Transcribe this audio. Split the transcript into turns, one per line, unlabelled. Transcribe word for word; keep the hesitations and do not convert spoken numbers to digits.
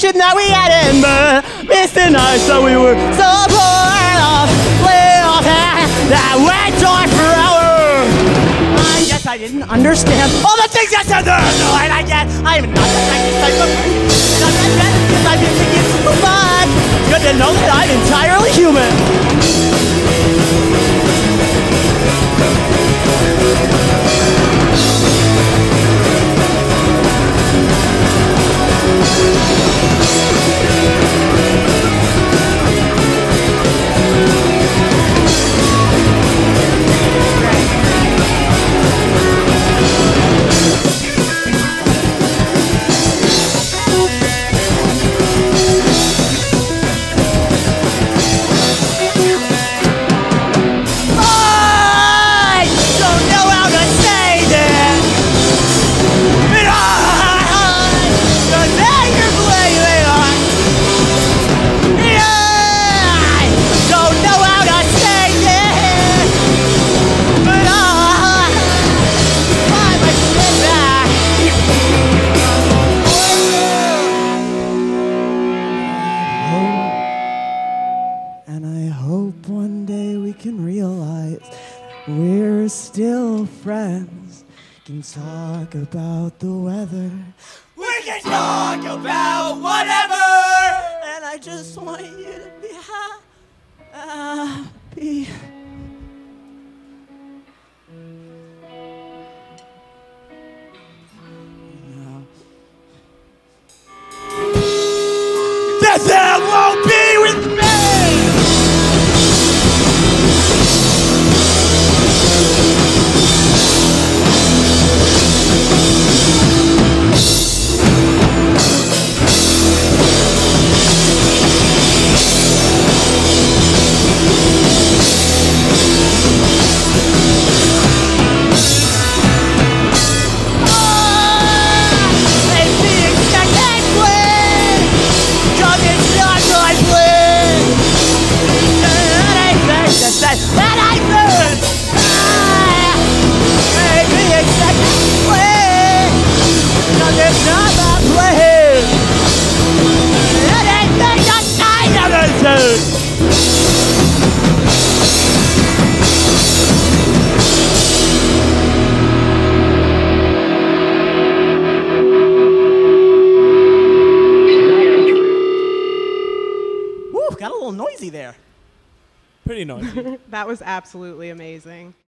situation that we had in Mister Nice, so we were so bored of little that went on forever. I guess I didn't understand all the things I said there, no, and I guess I'm not the practice type of person. Not that bad, because I've been thinking so much. It's good to know that I'm entirely human. We're still friends. Can talk about the weather. We can talk about whatever. And I just want you to be happy. No. That there won't be with me. That I could maybe exactly, cause it's not my place. It ain't the just I never do. Woo, got a little noisy there.
Pretty noisy.
That was absolutely amazing.